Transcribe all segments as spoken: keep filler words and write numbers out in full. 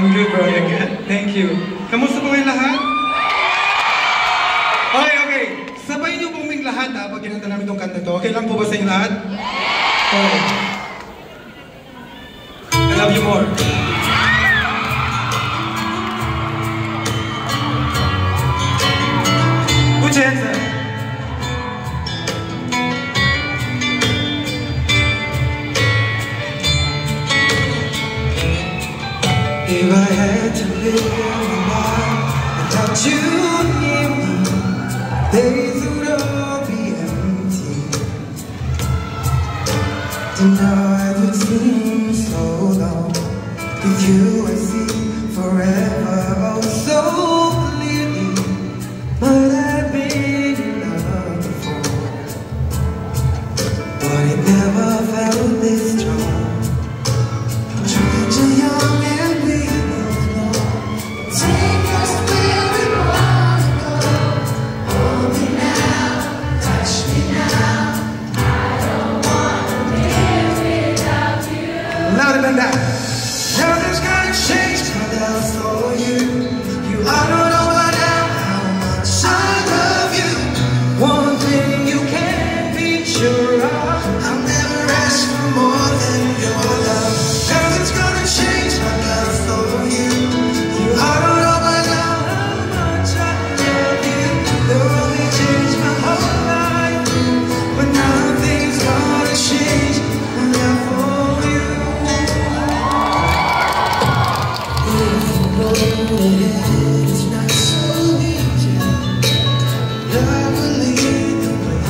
I'm good, bro. Thank you. Kamusta po kayong lahat? Okay, okay. Sabay niyo pong ming lahat ha, pag kinanta namin itong kanta to. Okay lang po ba sa inyo lahat? Okay. I love you more. Put your hands up. If I had to live a life without you near me, days would all be empty. Tonight would seem so long. With you I see forever oh so clearly. But I've been in love before, but it never felt this strong. Too young and we both know. Take us where we wanna go. Hold me now, touch me now. I don't wanna live without you. Louder than that. Nothing's gonna change my love for you. You I don't know by now how much I love you. One thing you can be sure of, I'll never ask for more than your love. Nothing's gonna change my love for you. You I don't know by now how much I love you. Though we changed my whole life, but nothing's gonna change my love for you. If you know that it's not so easy, love will lead the way.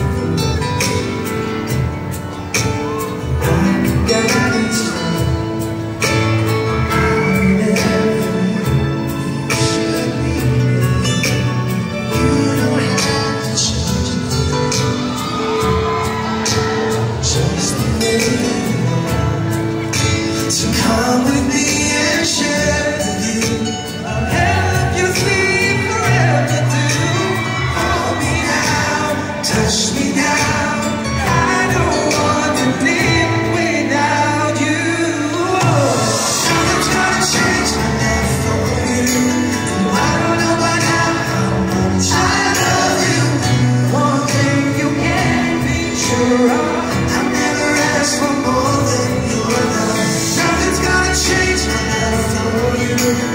Like a guiding star. So come with me and share with you. I'll help you sleep forever too. Hold me now, touch me now. I don't want to live without you. Nothing's gonna change my love for you. I don't know by now how much I love you. One thing you can be sure of, I'll never ask for more than your love. Nothing's gonna change my love for you.